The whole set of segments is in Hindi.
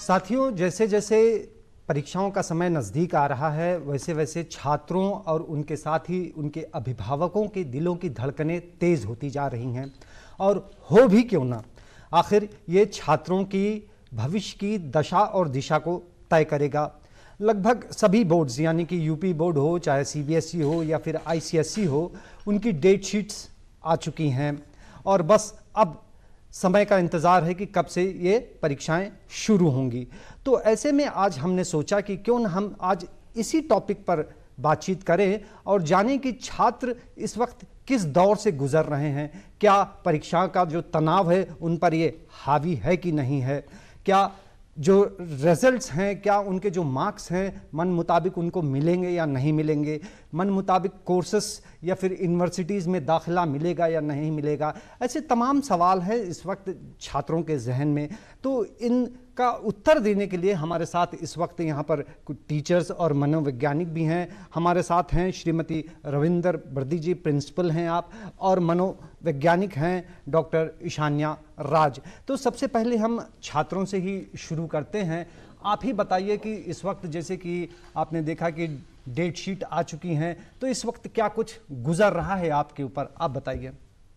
साथियों, जैसे जैसे परीक्षाओं का समय नज़दीक आ रहा है, वैसे वैसे छात्रों और उनके साथ ही उनके अभिभावकों के दिलों की धड़कनें तेज़ होती जा रही हैं। और हो भी क्यों ना, आखिर ये छात्रों की भविष्य की दशा और दिशा को तय करेगा। लगभग सभी बोर्ड्स, यानी कि यूपी बोर्ड हो, चाहे सीबीएसई हो या फिर आईसीएसई हो, उनकी डेट शीट्स आ चुकी हैं और बस अब समय का इंतज़ार है कि कब से ये परीक्षाएं शुरू होंगी। तो ऐसे में आज हमने सोचा कि क्यों न हम आज इसी टॉपिक पर बातचीत करें और जानें कि छात्र इस वक्त किस दौर से गुजर रहे हैं। क्या परीक्षा का जो तनाव है उन पर ये हावी है कि नहीं है, क्या जो रिजल्ट्स हैं, क्या उनके जो मार्क्स हैं मन मुताबिक उनको मिलेंगे या नहीं मिलेंगे, मन मुताबिक कोर्सेस या फिर यूनिवर्सिटीज़ में दाखिला मिलेगा या नहीं मिलेगा। ऐसे तमाम सवाल हैं इस वक्त छात्रों के जहन में। तो इनका उत्तर देने के लिए हमारे साथ इस वक्त यहाँ पर कुछ टीचर्स और मनोवैज्ञानिक भी हैं। हमारे साथ हैं श्रीमती रविंदर बर्दी जी, प्रिंसिपल हैं आप, और मनोवैज्ञानिक हैं डॉक्टर ईशान्या राज। तो सबसे पहले हम छात्रों से ही शुरू करते हैं। आप ही बताइए कि इस वक्त जैसे कि आपने देखा कि डेट शीट आ चुकी हैं, तो इस वक्त क्या कुछ गुजर रहा है आपके ऊपर, आप बताइए।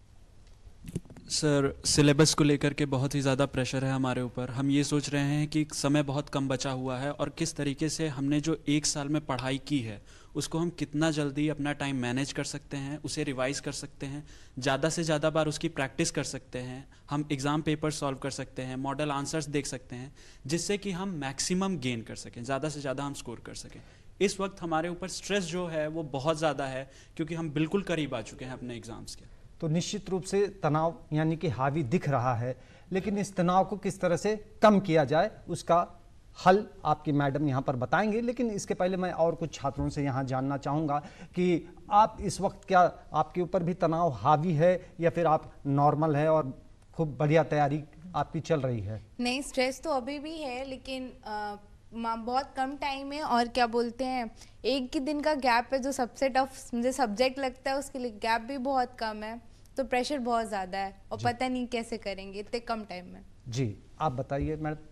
सर, सिलेबस को लेकर के बहुत ही ज़्यादा प्रेशर है हमारे ऊपर। हम ये सोच रहे हैं कि समय बहुत कम बचा हुआ है और किस तरीके से हमने जो एक साल में पढ़ाई की है उसको हम कितना जल्दी अपना टाइम मैनेज कर सकते हैं, उसे रिवाइज़ कर सकते हैं, ज़्यादा से ज़्यादा बार उसकी प्रैक्टिस कर सकते हैं, हम एग्ज़ाम पेपर सॉल्व कर सकते हैं, मॉडल आंसर्स देख सकते हैं, जिससे कि हम मैक्सिमम गेन कर सकें, ज़्यादा से ज़्यादा हम स्कोर कर सकें। इस वक्त हमारे ऊपर स्ट्रेस जो है वो बहुत ज़्यादा है, क्योंकि हम बिल्कुल करीब आ चुके हैं अपने एग्ज़ाम्स के। तो निश्चित रूप से तनाव यानी कि हावी दिख रहा है, लेकिन इस तनाव को किस तरह से कम किया जाए उसका हल आपकी मैडम यहाँ पर बताएंगे। लेकिन इसके पहले मैं और कुछ छात्रों से यहाँ जानना चाहूँगा कि आप इस वक्त क्या आपके ऊपर भी तनाव हावी है या फिर आप नॉर्मल है और खूब बढ़िया तैयारी आपकी चल रही है? नहीं, स्ट्रेस तो अभी भी है, लेकिन बहुत कम टाइम है और क्या बोलते हैं, एक ही दिन का गैप है जो सबसे टफ मुझे सब्जेक्ट लगता है, उसके लिए गैप भी बहुत कम है, तो प्रेशर बहुत ज़्यादा है और पता नहीं कैसे करेंगे इतने कम टाइम में। जी, आप बताइए मैडम।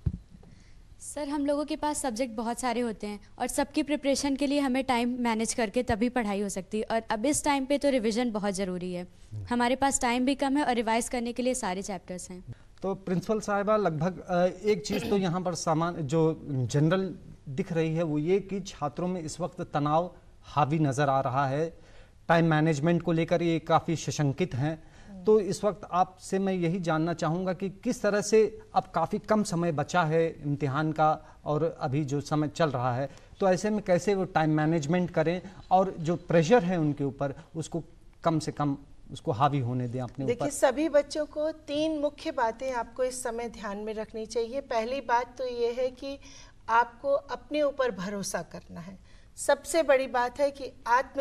सर, हम लोगों के पास सब्जेक्ट बहुत सारे होते हैं और सबकी प्रिपरेशन के लिए हमें टाइम मैनेज करके तभी पढ़ाई हो सकती है, और अब इस टाइम पे तो रिवीजन बहुत ज़रूरी है। हमारे पास टाइम भी कम है और रिवाइज करने के लिए सारे चैप्टर्स हैं। तो प्रिंसिपल साहिबा, लगभग एक चीज़ तो यहाँ पर सामान जो जनरल दिख रही है वो ये कि छात्रों में इस वक्त तनाव हावी नज़र आ रहा है, टाइम मैनेजमेंट को लेकर ये काफ़ी सशंकित हैं। तो इस वक्त आपसे मैं यही जानना चाहूँगा कि किस तरह से, अब काफ़ी कम समय बचा है इम्तिहान का और अभी जो समय चल रहा है, तो ऐसे में कैसे वो टाइम मैनेजमेंट करें और जो प्रेशर है उनके ऊपर उसको कम से कम उसको हावी होने दें अपने ऊपर। देखिए, सभी बच्चों को 3 मुख्य बातें आपको इस समय ध्यान में रखनी चाहिए। पहली बात तो ये है कि आपको अपने ऊपर भरोसा करना है। सबसे बड़ी बात है कि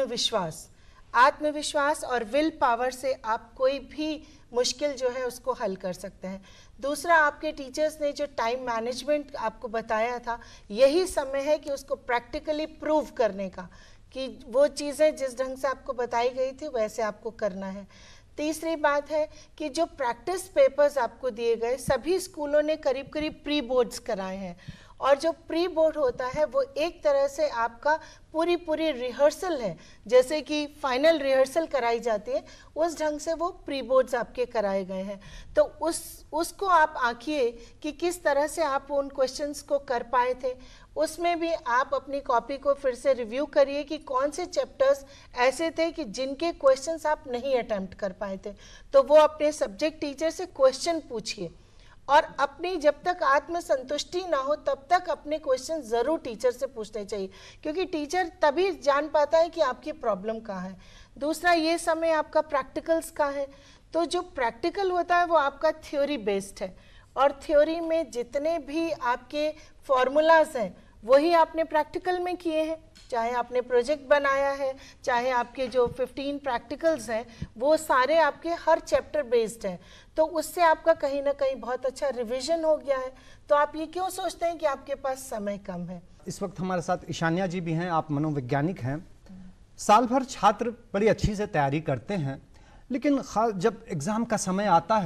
आत्मविश्वास और विल पावर से आप कोई भी मुश्किल जो है उसको हल कर सकते हैं। दूसरा, आपके टीचर्स ने जो टाइम मैनेजमेंट आपको बताया था, यही समय है कि उसको प्रैक्टिकली प्रूव करने का, कि वो चीज़ें जिस ढंग से आपको बताई गई थी वैसे आपको करना है। तीसरी बात है कि जो प्रैक्टिस पेपर्स आपको दिए गए, सभी स्कूलों ने करीब करीब प्री बोर्ड्स कराए हैं, और जो प्री बोर्ड होता है वो एक तरह से आपका पूरी रिहर्सल है, जैसे कि फाइनल रिहर्सल कराई जाती है, उस ढंग से वो प्री बोर्ड्स आपके कराए गए हैं। तो उसको आप आंकिए कि किस तरह से आप उन क्वेश्चंस को कर पाए थे। उसमें भी आप अपनी कॉपी को फिर से रिव्यू करिए कि कौन से चैप्टर्स ऐसे थे कि जिनके क्वेश्चंस आप नहीं अटेम्प्ट कर पाए थे, तो वो अपने सब्जेक्ट टीचर से क्वेश्चन पूछिए। और अपनी जब तक आत्मसंतुष्टि ना हो तब तक अपने क्वेश्चन ज़रूर टीचर से पूछने चाहिए, क्योंकि टीचर तभी जान पाता है कि आपकी प्रॉब्लम कहाँ है। दूसरा, ये समय आपका प्रैक्टिकल्स का है, तो जो प्रैक्टिकल होता है वो आपका थ्योरी बेस्ड है, और थ्योरी में जितने भी आपके फॉर्मूलाज हैं वही आपने प्रैक्टिकल में किए हैं, चाहे आपने प्रोजेक्ट बनाया है, चाहे आपके जो 15 प्रैक्टिकल्स हैं वो सारे आपके हर चैप्टर बेस्ड हैं, तो उससे आपका कहीं ना कहीं बहुत अच्छा रिवीजन हो गया है। तो आप ये क्यों सोचते हैं कि आपके पास समय कम है? इस वक्त हमारे साथ ईशान्या जी भी हैं, आप मनोवैज्ञानिक हैं। साल भर छात्र बड़ी अच्छी से तैयारी करते हैं, लेकिन जब एग्ज़ाम का समय आता है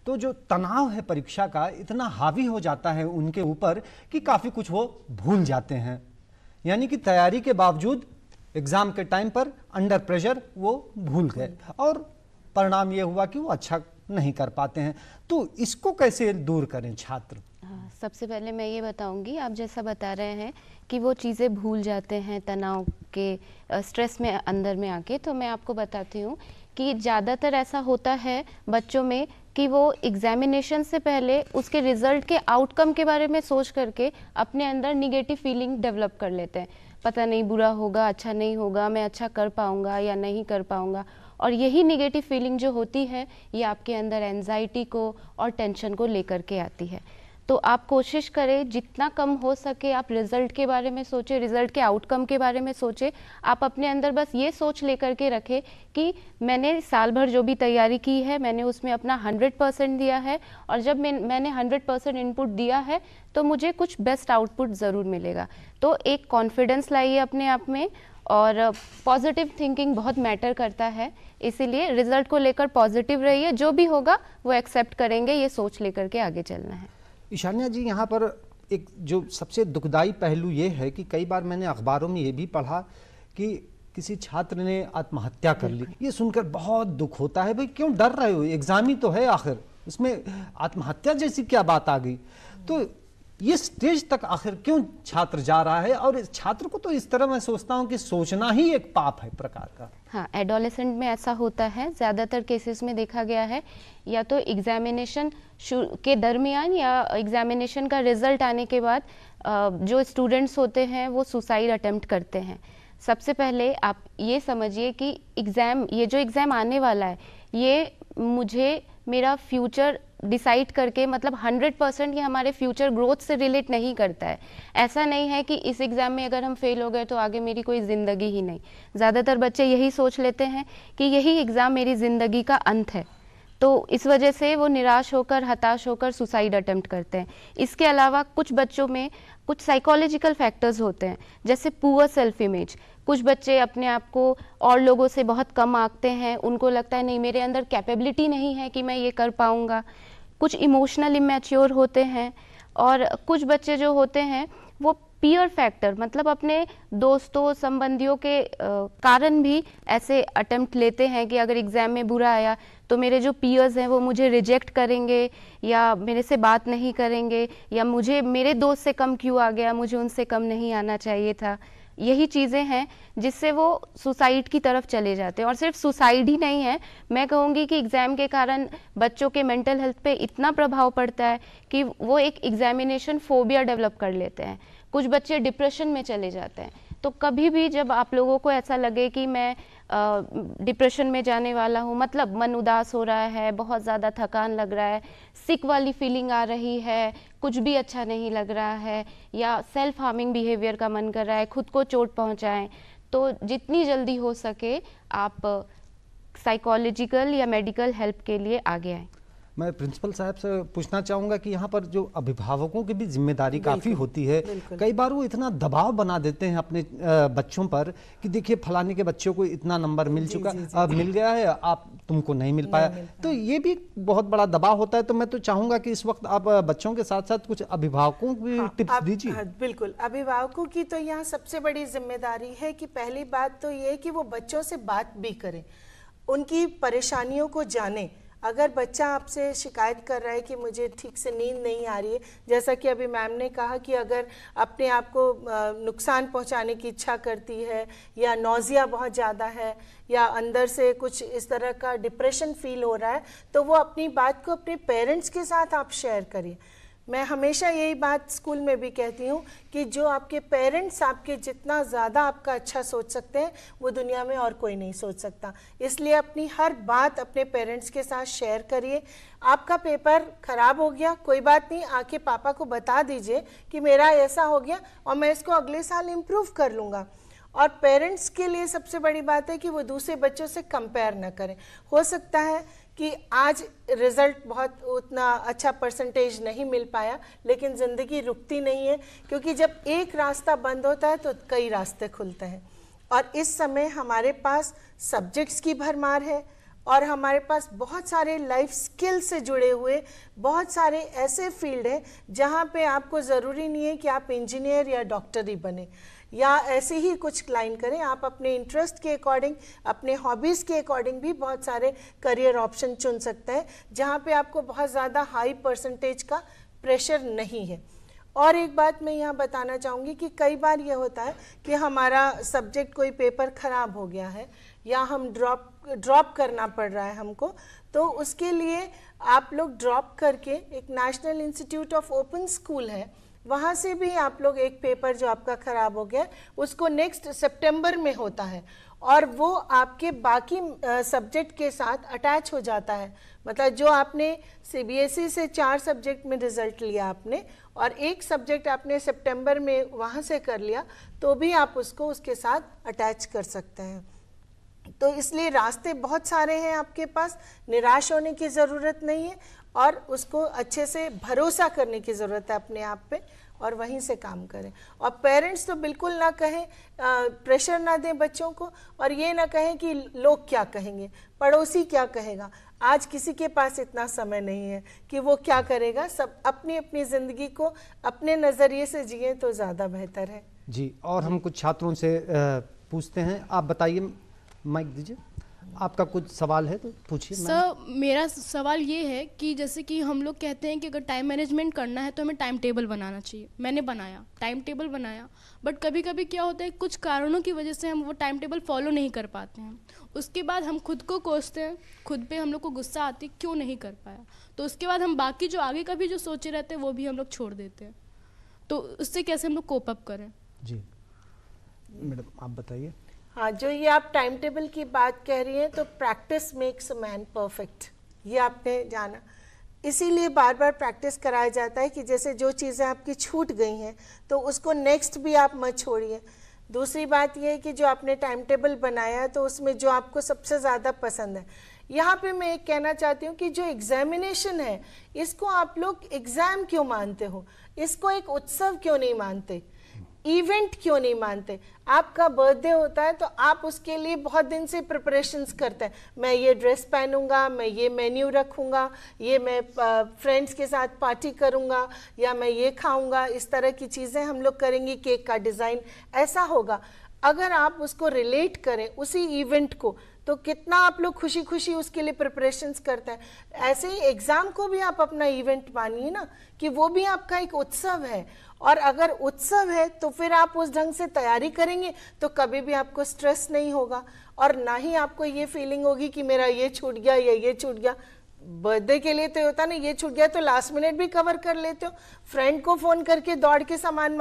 तो जो तनाव है परीक्षा का इतना हावी हो जाता है उनके ऊपर कि काफ़ी कुछ वो भूल जाते हैं, यानी कि तैयारी के बावजूद एग्ज़ाम के टाइम पर अंडर प्रेशर वो भूल गए और परिणाम ये हुआ कि वो अच्छा नहीं कर पाते हैं। तो इसको कैसे दूर करें छात्र? सबसे पहले मैं ये बताऊंगी, आप जैसा बता रहे हैं कि वो चीज़ें भूल जाते हैं तनाव के स्ट्रेस में अंदर में आके, तो मैं आपको बताती हूँ कि ज़्यादातर ऐसा होता है बच्चों में कि वो एग्जामिनेशन से पहले उसके रिज़ल्ट के आउटकम के बारे में सोच करके अपने अंदर निगेटिव फीलिंग डेवलप कर लेते हैं। पता नहीं बुरा होगा, अच्छा नहीं होगा, मैं अच्छा कर पाऊँगा या नहीं कर पाऊँगा। और यही निगेटिव फीलिंग जो होती है ये आपके अंदर एंजाइटी को और टेंशन को लेकर के आती है। तो आप कोशिश करें जितना कम हो सके आप रिज़ल्ट के बारे में सोचें, रिज़ल्ट के आउटकम के बारे में सोचें। आप अपने अंदर बस ये सोच लेकर के रखें कि मैंने साल भर जो भी तैयारी की है मैंने उसमें अपना 100% दिया है, और जब मैंने 100% इनपुट दिया है तो मुझे कुछ बेस्ट आउटपुट ज़रूर मिलेगा। तो एक कॉन्फिडेंस लाइए अपने आप में, और पॉजिटिव थिंकिंग बहुत मैटर करता है, इसीलिए रिज़ल्ट को लेकर पॉजिटिव रहिए, जो भी होगा वो एक्सेप्ट करेंगे, ये सोच लेकर के आगे चलना है। ईशान्या जी, यहाँ पर एक जो सबसे दुखदाई पहलू ये है कि कई बार मैंने अखबारों में ये भी पढ़ा कि किसी छात्र ने आत्महत्या कर ली। ये सुनकर बहुत दुख होता है। भाई क्यों डर रहे हो, एग्जाम ही तो है, आखिर इसमें आत्महत्या जैसी क्या बात आ गई? तो ये स्टेज तक आखिर क्यों छात्र जा रहा है? और छात्र को तो इस तरह मैं सोचता हूँ कि सोचना ही एक पाप है प्रकार का। हाँ, एडोलेसेंट में ऐसा होता है, ज़्यादातर केसेस में देखा गया है, या तो एग्जामिनेशन के दरमियान या एग्जामिनेशन का रिजल्ट आने के बाद जो स्टूडेंट्स होते हैं वो सुसाइड अटेम्प्ट करते हैं। सबसे पहले आप ये समझिए कि ये जो एग्ज़ाम आने वाला है ये मुझे मेरा फ्यूचर डिसाइड करके, मतलब 100% ये हमारे फ्यूचर ग्रोथ से रिलेट नहीं करता है। ऐसा नहीं है कि इस एग्ज़ाम में अगर हम फेल हो गए तो आगे मेरी कोई ज़िंदगी ही नहीं। ज़्यादातर बच्चे यही सोच लेते हैं कि यही एग्ज़ाम मेरी ज़िंदगी का अंत है, तो इस वजह से वो निराश होकर, हताश होकर सुसाइड अटेम्प्ट करते हैं। इसके अलावा कुछ बच्चों में कुछ साइकोलॉजिकल फैक्टर्स होते हैं, जैसे पुअर सेल्फ इमेज। कुछ बच्चे अपने आप को और लोगों से बहुत कम आंकते हैं, उनको लगता है नहीं मेरे अंदर कैपेबिलिटी नहीं है कि मैं ये कर पाऊँगा। कुछ इमोशनल इमैच्योर होते हैं, और कुछ बच्चे जो होते हैं वो पीयर फैक्टर, मतलब अपने दोस्तों संबंधियों के कारण भी ऐसे अटेम्प्ट लेते हैं कि अगर एग्ज़ाम में बुरा आया तो मेरे जो पीयर्स हैं वो मुझे रिजेक्ट करेंगे या मेरे से बात नहीं करेंगे, या मुझे मेरे दोस्त से कम क्यों आ गया, मुझे उनसे कम नहीं आना चाहिए था। यही चीज़ें हैं जिससे वो सुसाइड की तरफ चले जाते हैं। और सिर्फ सुसाइड ही नहीं है, मैं कहूँगी कि एग्ज़ाम के कारण बच्चों के मेंटल हेल्थ पे इतना प्रभाव पड़ता है कि वो एक एग्जामिनेशन फोबिया डेवलप कर लेते हैं। कुछ बच्चे डिप्रेशन में चले जाते हैं। तो कभी भी जब आप लोगों को ऐसा लगे कि मैं डिप्रेशन में जाने वाला हूँ, मतलब मन उदास हो रहा है, बहुत ज़्यादा थकान लग रहा है, सिक वाली फीलिंग आ रही है, कुछ भी अच्छा नहीं लग रहा है, या सेल्फ हार्मिंग बिहेवियर का मन कर रहा है, खुद को चोट पहुँचाएं, तो जितनी जल्दी हो सके आप साइकोलॉजिकल या मेडिकल हेल्प के लिए आगे आएँ। मैं प्रिंसिपल साहब से पूछना चाहूँगा कि यहाँ पर जो अभिभावकों की भी जिम्मेदारी काफ़ी होती है। कई बार वो इतना दबाव बना देते हैं अपने बच्चों पर कि देखिए फलाने के बच्चों को इतना नंबर मिल चुका, अब मिल गया है, आप तुमको नहीं मिल पाया। तो ये भी बहुत बड़ा दबाव होता है। तो मैं तो चाहूँगा कि इस वक्त आप बच्चों के साथ साथ कुछ अभिभावकों को भी टिप्स दीजिए। बिल्कुल, अभिभावकों की तो यहाँ सबसे बड़ी जिम्मेदारी है कि पहली बात तो ये कि वो बच्चों से बात भी करें, उनकी परेशानियों को जानें। अगर बच्चा आपसे शिकायत कर रहा है कि मुझे ठीक से नींद नहीं आ रही है, जैसा कि अभी मैम ने कहा कि अगर अपने आप को नुकसान पहुंचाने की इच्छा करती है, या नौजिया बहुत ज़्यादा है, या अंदर से कुछ इस तरह का डिप्रेशन फील हो रहा है, तो वो अपनी बात को अपने पेरेंट्स के साथ आप शेयर करिए। मैं हमेशा यही बात स्कूल में भी कहती हूँ कि जो आपके पेरेंट्स आपके जितना ज़्यादा आपका अच्छा सोच सकते हैं वो दुनिया में और कोई नहीं सोच सकता। इसलिए अपनी हर बात अपने पेरेंट्स के साथ शेयर करिए। आपका पेपर ख़राब हो गया, कोई बात नहीं, आके पापा को बता दीजिए कि मेरा ऐसा हो गया और मैं इसको अगले साल इम्प्रूव कर लूँगा। और पेरेंट्स के लिए सबसे बड़ी बात है कि वो दूसरे बच्चों से कंपेयर न करें। हो सकता है कि आज रिज़ल्ट बहुत उतना अच्छा परसेंटेज नहीं मिल पाया, लेकिन ज़िंदगी रुकती नहीं है, क्योंकि जब एक रास्ता बंद होता है तो कई रास्ते खुलते हैं। और इस समय हमारे पास सब्जेक्ट्स की भरमार है और हमारे पास बहुत सारे लाइफ स्किल से जुड़े हुए बहुत सारे ऐसे फील्ड हैं जहाँ पे आपको ज़रूरी नहीं है कि आप इंजीनियर या डॉक्टर ही बने या ऐसे ही कुछ लाइन करें। आप अपने इंटरेस्ट के अकॉर्डिंग, अपने हॉबीज़ के अकॉर्डिंग भी बहुत सारे करियर ऑप्शन चुन सकते हैं जहाँ पे आपको बहुत ज़्यादा हाई परसेंटेज का प्रेशर नहीं है। और एक बात मैं यहाँ बताना चाहूँगी कि कई बार ये होता है कि हमारा सब्जेक्ट कोई पेपर ख़राब हो गया है या हम ड्रॉप करना पड़ रहा है हमको, तो उसके लिए आप लोग ड्रॉप करके एक national institute of open school है, वहाँ से भी आप लोग एक पेपर जो आपका ख़राब हो गया उसको नेक्स्ट सितंबर में होता है और वो आपके बाकी सब्जेक्ट के साथ अटैच हो जाता है। मतलब जो आपने सीबीएसई से 4 सब्जेक्ट में रिज़ल्ट लिया आपने और एक सब्जेक्ट आपने सितंबर में वहाँ से कर लिया, तो भी आप उसको उसके साथ अटैच कर सकते हैं। तो इसलिए रास्ते बहुत सारे हैं आपके पास, निराश होने की ज़रूरत नहीं है और उसको अच्छे से भरोसा करने की ज़रूरत है अपने आप पे और वहीं से काम करें। और पेरेंट्स तो बिल्कुल ना कहें, प्रेशर ना दें बच्चों को और ये ना कहें कि लोग क्या कहेंगे, पड़ोसी क्या कहेगा। आज किसी के पास इतना समय नहीं है कि वो क्या करेगा, सब अपनी अपनी ज़िंदगी को अपने नज़रिए से जिए तो ज़्यादा बेहतर है। जी, और हम कुछ छात्रों से पूछते हैं। आप बताइए, माइक दीजिए। आपका कुछ सवाल है तो पूछिए। सर, मेरा सवाल ये है कि जैसे कि हम लोग कहते हैं कि अगर टाइम मैनेजमेंट करना है तो हमें टाइम टेबल बनाना चाहिए। मैंने बनाया, टाइम टेबल बनाया, बट कभी कभी क्या होता है, कुछ कारणों की वजह से हम वो टाइम टेबल फॉलो नहीं कर पाते हैं। उसके बाद हम खुद को कोसते हैं, खुद पे हम लोग को गुस्सा आती क्यों नहीं कर पाया। तो उसके बाद हम बाकी जो आगे का भी जो सोचे रहते हैं वो भी हम लोग छोड़ देते हैं। तो उससे कैसे हम लोग कोप अप करें? जी मैडम, आप बताइए। हाँ, जो ये आप टाइम टेबल की बात कह रही हैं, तो practice makes a man perfect, ये आपने जाना। इसीलिए बार बार प्रैक्टिस कराया जाता है कि जैसे जो चीज़ें आपकी छूट गई हैं तो उसको नेक्स्ट भी आप मत छोड़िए। दूसरी बात ये है कि जो आपने टाइम टेबल बनाया है तो उसमें जो आपको सबसे ज़्यादा पसंद है। यहाँ पे मैं एक कहना चाहती हूँ कि जो एग्जामिनेशन है इसको आप लोग एग्ज़ाम क्यों मानते हो, इसको एक उत्सव क्यों नहीं मानते, इवेंट क्यों नहीं मानते। आपका बर्थडे होता है तो आप उसके लिए बहुत दिन से प्रिपरेशंस करते हैं, मैं ये ड्रेस पहनूंगा, मैं ये मेन्यू रखूंगा, ये मैं फ्रेंड्स के साथ पार्टी करूंगा या मैं ये खाऊंगा, इस तरह की चीज़ें हम लोग करेंगे, केक का डिज़ाइन ऐसा होगा। अगर आप उसको रिलेट करें उसी इवेंट को तो कितना आप लोग खुशी खुशी उसके लिए प्रिपरेशंस करते हैं। ऐसे ही एग्ज़ाम को भी आप अपना इवेंट मानिए ना, कि वो भी आपका एक उत्सव है। और अगर उत्सव है तो फिर आप उस ढंग से तैयारी करेंगे तो कभी भी आपको स्ट्रेस नहीं होगा और ना ही आपको ये फीलिंग होगी कि मेरा ये छूट गया या ये छूट गया। बर्थडे के लिए तो होता ना, ये छूट गया तो लास्ट मिनट भी कवर कर लेते हो, फ्रेंड को फ़ोन करके दौड़ के सामान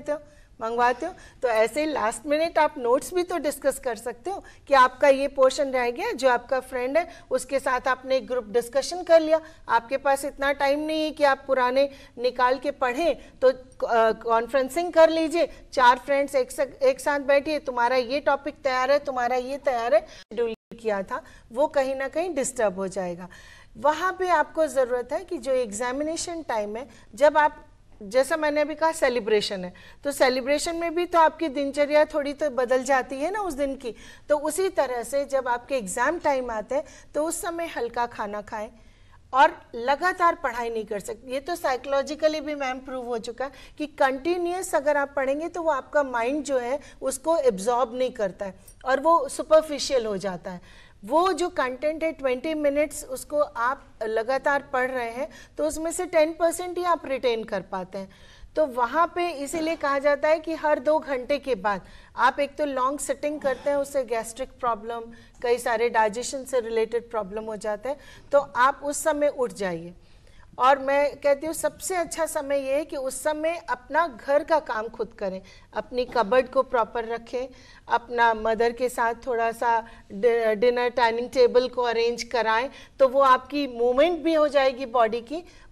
मंगवाते हो। तो ऐसे ही लास्ट मिनट आप नोट्स भी तो डिस्कस कर सकते हो कि आपका ये पोर्शन रह गया, जो आपका फ्रेंड है उसके साथ आपने एक ग्रुप डिस्कशन कर लिया। आपके पास इतना टाइम नहीं है कि आप पुराने निकाल के पढ़ें, तो कॉन्फ्रेंसिंग कर लीजिए, 4 फ्रेंड्स एक साथ बैठिए, तुम्हारा ये टॉपिक तैयार है, तुम्हारा ये तैयार है, शेड्यूल किया था वो कहीं ना कहीं डिस्टर्ब हो जाएगा। वहाँ पे आपको ज़रूरत है कि जो एग्जामिनेशन टाइम है, जब आप, जैसा मैंने अभी कहा सेलिब्रेशन है, तो सेलिब्रेशन में भी तो आपकी दिनचर्या थोड़ी तो बदल जाती है ना उस दिन की। तो उसी तरह से जब आपके एग्ज़ाम टाइम आते हैं तो उस समय हल्का खाना खाएं और लगातार पढ़ाई नहीं कर सकते। ये तो साइकोलॉजिकली भी मैम प्रूव हो चुका है कि कंटिन्यूस अगर आप पढ़ेंगे तो वो आपका माइंड जो है उसको एब्जॉर्ब नहीं करता है और वो सुपरफिशियल हो जाता है। वो जो कंटेंट है 20 मिनट्स उसको आप लगातार पढ़ रहे हैं तो उसमें से 10% ही आप रिटेन कर पाते हैं। तो वहाँ पे इसीलिए कहा जाता है कि हर 2 घंटे के बाद आप एक तो लॉन्ग सिटिंग करते हैं, उससे गैस्ट्रिक प्रॉब्लम, कई सारे डाइजेशन से रिलेटेड प्रॉब्लम हो जाते हैं, तो आप उस समय उठ जाइए। और मैं कहती हूँ सबसे अच्छा समय ये है कि उस समय अपना घर का काम खुद करें, अपनी कबर्ड को प्रॉपर रखें, अपना मदर के साथ थोड़ा सा डिनर डाइनिंग टेबल को अरेंज कराएं, तो वो आपकी मूवमेंट भी हो जाएगी बॉडी की,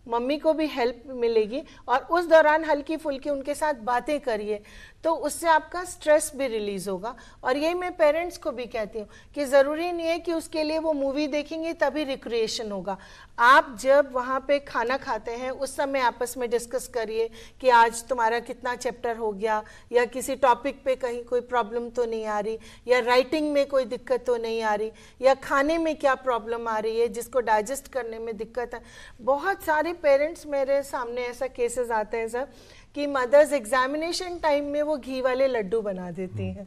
मम्मी को भी हेल्प मिलेगी, और उस दौरान हल्की फुल्की उनके साथ बातें करिए, तो उससे आपका स्ट्रेस भी रिलीज़ होगा। और यही मैं पेरेंट्स को भी कहती हूँ कि ज़रूरी नहीं है कि उसके लिए वो मूवी देखेंगे तभी रिक्रिएशन होगा। आप जब वहाँ पे खाना खाते हैं उस समय आपस में डिस्कस करिए कि आज तुम्हारा कितना चैप्टर हो गया, या किसी टॉपिक पे कहीं कोई प्रॉब्लम तो नहीं आ रही, या राइटिंग में कोई दिक्कत तो नहीं आ रही, या खाने में क्या प्रॉब्लम आ रही है जिसको डाइजेस्ट करने में दिक्कत है। बहुत सारे पेरेंट्स मेरे सामने ऐसा केसेस आते हैं सर कि मदर्स एग्जामिनेशन टाइम में वो घी वाले लड्डू बना देती हैं,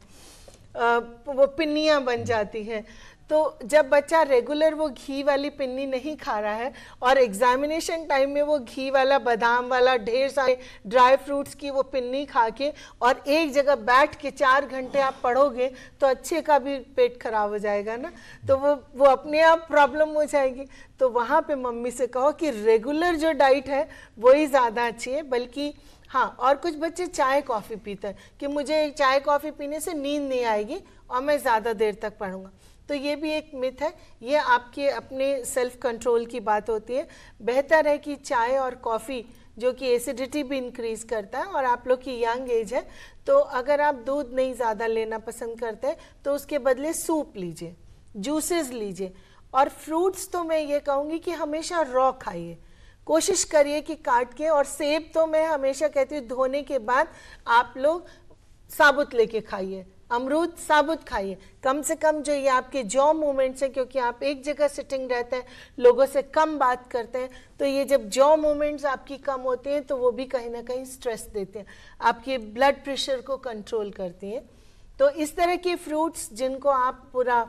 वो पिन्नियाँ बन जाती हैं। तो जब बच्चा रेगुलर वो घी वाली पिन्नी नहीं खा रहा है और एग्जामिनेशन टाइम में वो घी वाला, बादाम वाला, ढेर सारे ड्राई फ्रूट्स की वो पिन्नी खा के और एक जगह बैठ के 4 घंटे आप पढ़ोगे तो अच्छे का भी पेट खराब हो जाएगा ना, तो वो अपने आप प्रॉब्लम हो जाएगी। तो वहाँ पे मम्मी से कहो कि रेगुलर जो डाइट है वही ज़्यादा अच्छी है। बल्कि हाँ, और कुछ बच्चे चाय कॉफ़ी पीते हैं कि मुझे चाय कॉफ़ी पीने से नींद नहीं आएगी और मैं ज़्यादा देर तक पढ़ूंगा, तो ये भी एक मिथ है। ये आपके अपने सेल्फ कंट्रोल की बात होती है। बेहतर है कि चाय और कॉफ़ी जो कि एसिडिटी भी इंक्रीज़ करता है, और आप लोग की यंग एज है तो अगर आप दूध नहीं ज़्यादा लेना पसंद करते हैं तो उसके बदले सूप लीजिए, जूसेस लीजिए। और फ्रूट्स तो मैं ये कहूँगी कि हमेशा रॉ खाइए, कोशिश करिए कि काट के। और सेब तो मैं हमेशा कहती हूँ धोने के बाद आप लोग साबुत लेके खाइए, अमरूद साबुत खाइए। कम से कम जो ये आपके जॉ मूवमेंट्स हैं, क्योंकि आप एक जगह सिटिंग रहते हैं, लोगों से कम बात करते हैं, तो ये जब जॉ मूवमेंट्स आपकी कम होते हैं तो वो भी कहीं ना कहीं स्ट्रेस देते हैं, आपके ब्लड प्रेशर को कंट्रोल करती हैं। तो इस तरह के फ्रूट्स जिनको आप पूरा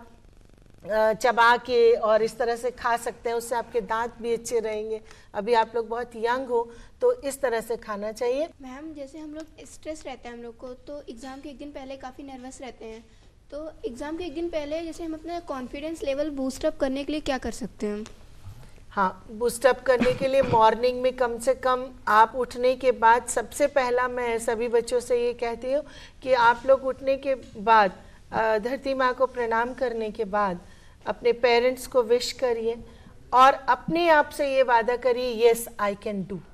चबा के और इस तरह से खा सकते हैं, उससे आपके दांत भी अच्छे रहेंगे। अभी आप लोग बहुत यंग हो तो इस तरह से खाना चाहिए। मैम जैसे हम लोग स्ट्रेस रहता है हम लोग को, तो एग्ज़ाम के एक दिन पहले काफ़ी नर्वस रहते हैं, तो एग्ज़ाम के एक दिन पहले जैसे हम अपना कॉन्फिडेंस लेवल बूस्ट अप करने के लिए क्या कर सकते हैं? हाँ, बूस्ट अप करने के लिए मॉर्निंग में कम से कम आप उठने के बाद, सबसे पहला मैं सभी बच्चों से ये कहती हूँ कि आप लोग उठने के बाद धरती माँ को प्रणाम करने के बाद अपने पेरेंट्स को विश करिए और अपने आप से ये वादा करिए यस आई कैन डू,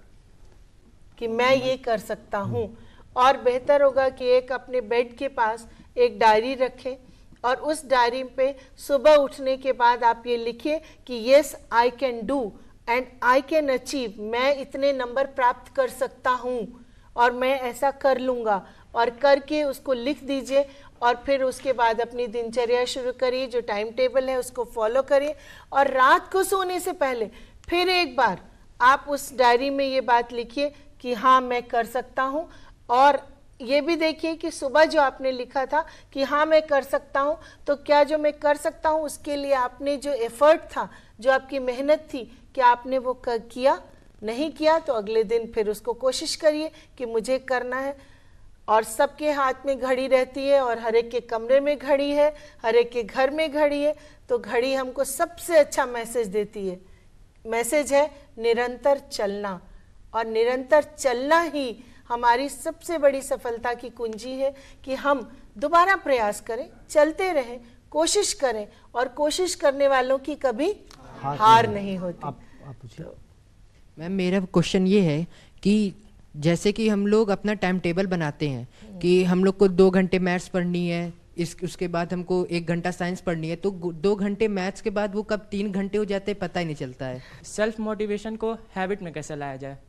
कि मैं ये कर सकता हूँ। और बेहतर होगा कि एक अपने बेड के पास एक डायरी रखें और उस डायरी पे सुबह उठने के बाद आप ये लिखिए कि yes I can do and I can achieve, मैं इतने नंबर प्राप्त कर सकता हूँ और मैं ऐसा कर लूँगा, और करके उसको लिख दीजिए। और फिर उसके बाद अपनी दिनचर्या शुरू करिए, जो टाइम टेबल है उसको फॉलो करिए। और रात को सोने से पहले फिर एक बार आप उस डायरी में ये बात लिखिए कि हाँ मैं कर सकता हूँ। और ये भी देखिए कि सुबह जो आपने लिखा था कि हाँ मैं कर सकता हूँ, तो क्या जो मैं कर सकता हूँ उसके लिए आपने जो एफर्ट था, जो आपकी मेहनत थी, क्या आपने वो किया? नहीं किया तो अगले दिन फिर उसको कोशिश करिए कि मुझे करना है। और सबके हाथ में घड़ी रहती है और हर एक के कमरे में घड़ी है, हर एक के घर में घड़ी है, तो घड़ी हमको सबसे अच्छा मैसेज देती है। मैसेज है निरंतर चलना, और निरंतर चलना ही हमारी सबसे बड़ी सफलता की कुंजी है कि हम दोबारा प्रयास करें, चलते रहें, कोशिश करें, और कोशिश करने वालों की कभी हार नहीं होती। आप पूछिए। मैम मेरा क्वेश्चन ये है कि जैसे कि हम लोग अपना टाइम टेबल बनाते हैं कि हम लोग को 2 घंटे मैथ्स पढ़नी है, उसके बाद हमको 1 घंटा साइंस पढ़नी है, तो 2 घंटे मैथ्स के बाद वो कब 3 घंटे हो जाते हैं पता ही नहीं चलता है। सेल्फ मोटिवेशन को हैबिट में कैसे लाया जाए?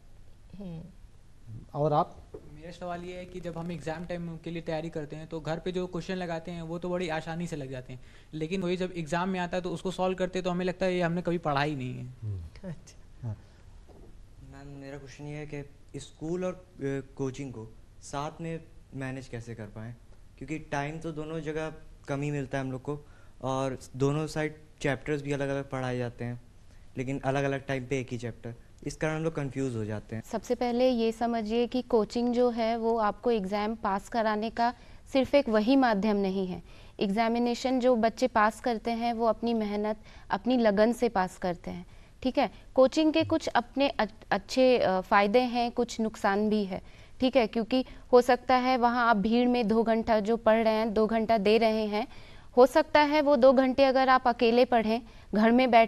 और आप? मेरा सवाल ये है कि जब हम एग्ज़ाम टाइम के लिए तैयारी करते हैं तो घर पे जो क्वेश्चन लगाते हैं वो तो बड़ी आसानी से लग जाते हैं, लेकिन वही जब एग्ज़ाम में आता है तो उसको सॉल्व करते तो हमें लगता है ये हमने कभी पढ़ा ही नहीं है। मैम मेरा क्वेश्चन ये है कि स्कूल और कोचिंग को साथ में मैनेज कैसे कर पाएँ, क्योंकि टाइम तो दोनों जगह कम ही मिलता है हम लोग को, और दोनों साइड चैप्टर्स भी अलग अलग पढ़ाए जाते हैं, लेकिन अलग अलग टाइम पे एक ही चैप्टर, इस कारण हम लोग कंफ्यूज हो जाते हैं। सबसे पहले ये समझिए कि कोचिंग जो है वो आपको एग्ज़ाम पास कराने का सिर्फ एक वही माध्यम नहीं है। एग्जामिनेशन जो बच्चे पास करते हैं वो अपनी मेहनत, अपनी लगन से पास करते हैं, ठीक है। कोचिंग के कुछ अपने अच्छे फ़ायदे हैं, कुछ नुकसान भी है, ठीक है, क्योंकि हो सकता है वहाँ आप भीड़ में 2 घंटा जो पढ़ रहे हैं, 2 घंटा दे रहे हैं, हो सकता है वो 2 घंटे अगर आप अकेले पढ़ें घर में बैठ के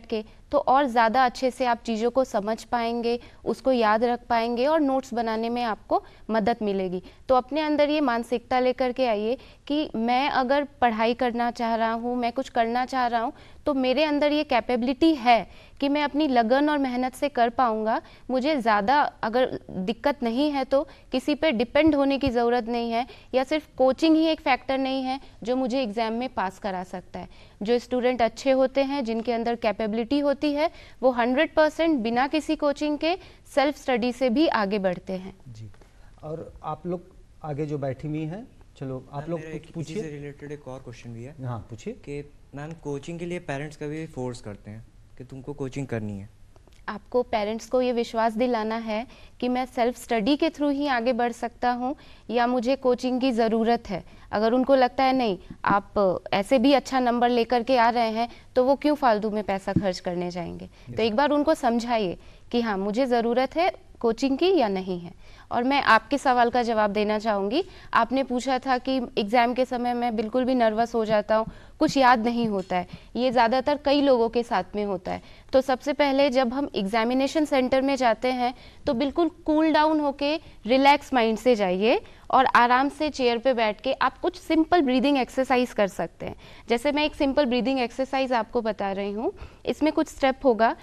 तो और ज़्यादा अच्छे से आप चीज़ों को समझ पाएंगे, उसको याद रख पाएंगे और नोट्स बनाने में आपको मदद मिलेगी। तो अपने अंदर ये मानसिकता लेकर के आइए कि मैं अगर पढ़ाई करना चाह रहा हूँ, मैं कुछ करना चाह रहा हूँ, तो मेरे अंदर ये कैपेबिलिटी है कि मैं अपनी लगन और मेहनत से कर पाऊँगा। मुझे ज़्यादा अगर दिक्कत नहीं है तो किसी पे डिपेंड होने की ज़रूरत नहीं है, या सिर्फ कोचिंग ही एक फैक्टर नहीं है जो मुझे एग्ज़ाम में पास करा सकता है। जो स्टूडेंट अच्छे होते हैं, जिनके अंदर कैपेबिलिटी होती है, वो 100% बिना किसी कोचिंग के सेल्फ स्टडी से भी आगे बढ़ते हैं। जी, और आप लोग आगे जो बैठी हुई हैं, चलो आप लोग पूछिए। इसी से रिलेटेड एक और क्वेश्चन भी है। हाँ पूछिए। कि मैम कोचिंग के लिए पेरेंट्स कभी फोर्स करते हैं कि तुमको कोचिंग करनी है। आपको पेरेंट्स को ये विश्वास दिलाना है कि मैं सेल्फ स्टडी के थ्रू ही आगे बढ़ सकता हूँ या मुझे कोचिंग की ज़रूरत है। अगर उनको लगता है नहीं, आप ऐसे भी अच्छा नंबर लेकर के आ रहे हैं, तो वो क्यों फालतू में पैसा खर्च करने जाएंगे। तो एक बार उनको समझाइए कि हाँ, मुझे ज़रूरत है कोचिंग की या नहीं है। और मैं आपके सवाल का जवाब देना चाहूँगी। आपने पूछा था कि एग्ज़ाम के समय मैं बिल्कुल भी नर्वस हो जाता हूँ, कुछ याद नहीं होता है। ये ज़्यादातर कई लोगों के साथ में होता है। तो सबसे पहले जब हम एग्ज़ामिनेशन सेंटर में जाते हैं तो बिल्कुल कूल डाउन होके रिलैक्स माइंड से जाइए और आराम से चेयर पे बैठ के आप कुछ सिंपल ब्रीदिंग एक्सरसाइज कर सकते हैं। जैसे मैं एक सिंपल ब्रीदिंग एक्सरसाइज आपको बता रही हूँ। इसमें कुछ स्टेप होगा।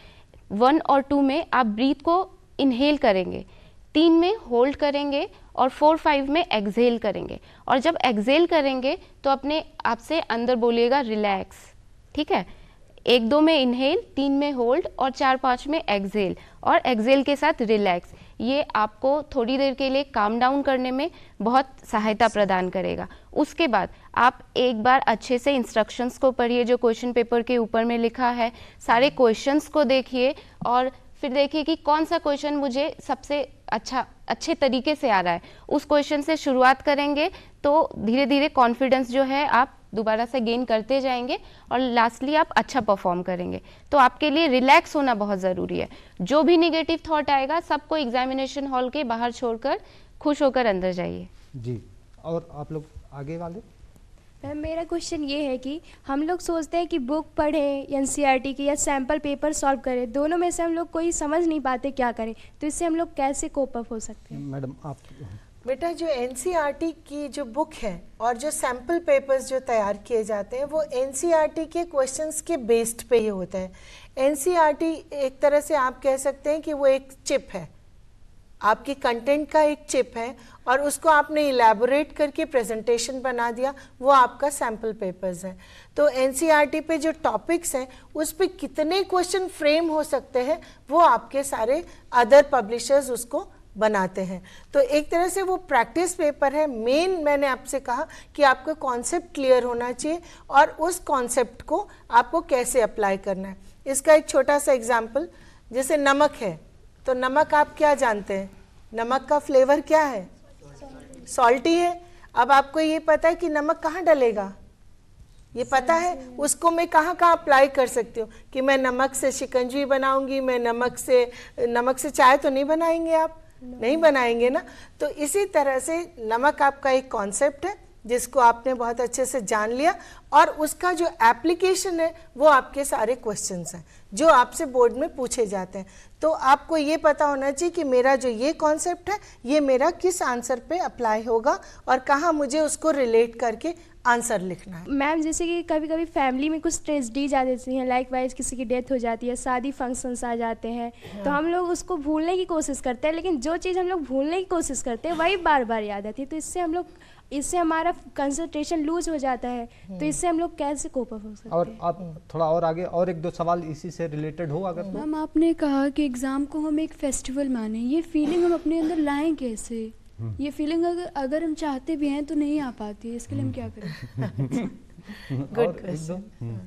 1 और 2 में आप ब्रीथ को इनहेल करेंगे, 3 में होल्ड करेंगे और 4-5 में एक्सहेल करेंगे। और जब एक्सहेल करेंगे तो अपने आप से अंदर बोलिएगा रिलैक्स, ठीक है। 1-2 में इनहेल, 3 में होल्ड और 4-5 में एक्सहेल, और एक्सहेल के साथ रिलैक्स। ये आपको थोड़ी देर के लिए काम डाउन करने में बहुत सहायता प्रदान करेगा। उसके बाद आप एक बार अच्छे से इंस्ट्रक्शंस को पढ़िए जो क्वेश्चन पेपर के ऊपर में लिखा है। सारे क्वेश्चंस को देखिए और फिर देखिए कि कौन सा क्वेश्चन मुझे सबसे अच्छे तरीके से आ रहा है। उस क्वेश्चन से शुरुआत करेंगे तो धीरे धीरे कॉन्फिडेंस जो है आप दोबारा से गेन करते जाएंगे और लास्टली आप अच्छा परफॉर्म करेंगे। तो आपके लिए रिलैक्स होना बहुत ज़रूरी है। जो भी नेगेटिव थॉट आएगा सबको एग्जामिनेशन हॉल के बाहर छोड़कर खुश होकर अंदर जाइए। जी, और आप लोग आगे वाले। मैम मेरा क्वेश्चन ये है कि हम लोग सोचते हैं कि बुक पढ़ें एनसीईआरटी की या सैम्पल पेपर सॉल्व करें, दोनों में से हम लोग कोई समझ नहीं पाते क्या करें, तो इससे हम लोग कैसे कोप अप हो सकते हैं। मैडम आप। बेटा जो एनसीईआरटी की जो बुक है और जो सैम्पल पेपर्स जो तैयार किए जाते हैं वो एनसीईआरटी के क्वेश्चंस के बेस्ड पे ही होता है। एनसीईआरटी एक तरह से आप कह सकते हैं कि वो एक चिप है, आपकी कंटेंट का एक चिप है, और उसको आपने इलेबोरेट करके प्रेजेंटेशन बना दिया, वो आपका सैम्पल पेपर्स है। तो एनसीईआरटी पे जो टॉपिक्स हैं उस पे कितने क्वेश्चन फ्रेम हो सकते हैं वो आपके सारे अदर पब्लिशर्स उसको बनाते हैं। तो एक तरह से वो प्रैक्टिस पेपर है। मेन मैंने आपसे कहा कि आपका कॉन्सेप्ट क्लियर होना चाहिए और उस कॉन्सेप्ट को आपको कैसे अप्लाई करना है। इसका एक छोटा सा एग्जाम्पल, जैसे नमक है, तो नमक आप क्या जानते हैं, नमक का फ्लेवर क्या है, सॉल्टी है। अब आपको ये पता है कि नमक कहाँ डलेगा, ये पता है, उसको मैं कहाँ कहाँ अप्लाई कर सकती हूँ कि मैं नमक से शिकंजी बनाऊंगी, मैं नमक से चाय तो नहीं बनाएंगे आप, नहीं बनाएंगे ना। तो इसी तरह से नमक आपका एक कॉन्सेप्ट है जिसको आपने बहुत अच्छे से जान लिया, और उसका जो एप्लीकेशन है वो आपके सारे क्वेश्चंस हैं जो आपसे बोर्ड में पूछे जाते हैं। तो आपको ये पता होना चाहिए कि मेरा जो ये कॉन्सेप्ट है ये मेरा किस आंसर पे अप्लाई होगा और कहाँ मुझे उसको रिलेट करके आंसर लिखना है। मैम जैसे कि कभी कभी फैमिली में कुछ ट्रेजेडीज आ जाती हैं, लाइक वाइज किसी की डेथ हो जाती है, शादी फंक्शंस आ जाते हैं, तो हम लोग उसको भूलने की कोशिश करते हैं, लेकिन जो चीज़ हम लोग भूलने की कोशिश करते हैं वही बार बार याद आती है। तो इससे हमारा कंसंट्रेशन लूज हो जाता है। तो इससे हम लोग कैसे कोप अप हो सकते हैं। और आप थोड़ा और आगे और एक दो सवाल इसी से रिलेटेड हो अगर। मैम आपने कहा कि एग्ज़ाम को हम एक फेस्टिवल माने, ये फीलिंग हम अपने अंदर लाएं कैसे? ये फीलिंग अगर हम चाहते भी हैं तो नहीं आ पाती है, इसके लिए हम क्या करें? Good question.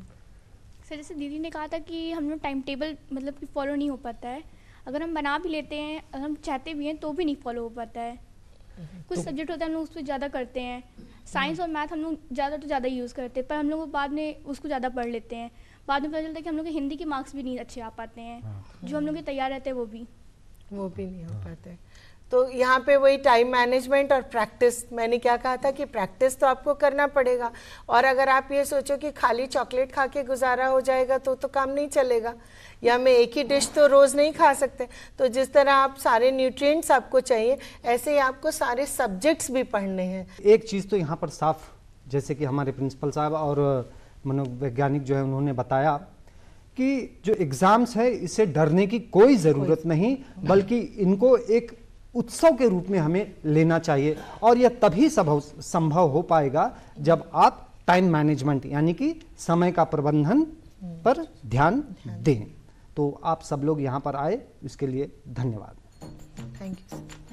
सर जैसे दीदी ने कहा था कि हम लोग टाइम टेबल मतलब कि फॉलो नहीं हो पाता है, अगर हम बना भी लेते हैं, अगर हम चाहते भी हैं तो भी नहीं फॉलो हो पाता है। कुछ सब्जेक्ट होता है हम लोग उस पर ज़्यादा करते हैं, साइंस और मैथ हम लोग ज़्यादा तो ज़्यादा यूज़ करते हैं, पर हम लोग बाद में उसको ज़्यादा पढ़ लेते हैं, बाद में पता चलता है कि हम लोग के हिंदी के मार्क्स भी नहीं अच्छे आ पाते हैं, जो हम लोग के तैयार रहते हैं वो भी नहीं हो पाते। तो यहाँ पे वही टाइम मैनेजमेंट और प्रैक्टिस, मैंने क्या कहा था कि प्रैक्टिस तो आपको करना पड़ेगा। और अगर आप ये सोचो कि खाली चॉकलेट खा के गुजारा हो जाएगा तो काम नहीं चलेगा, या मैं एक ही डिश तो रोज़ नहीं खा सकते। तो जिस तरह आप सारे न्यूट्रिएंट्स आपको चाहिए, ऐसे ही आपको सारे सब्जेक्ट्स भी पढ़ने हैं। एक चीज़ तो यहाँ पर साफ, जैसे कि हमारे प्रिंसिपल साहब और मनोवैज्ञानिक जो है उन्होंने बताया कि जो एग्ज़ाम्स है इससे डरने की कोई ज़रूरत नहीं, बल्कि इनको एक उत्सव के रूप में हमें लेना चाहिए। और यह तभी संभव हो पाएगा जब आप टाइम मैनेजमेंट यानी कि समय का प्रबंधन पर ध्यान दें। तो आप सब लोग यहाँ पर आए, इसके लिए धन्यवाद। Thank you.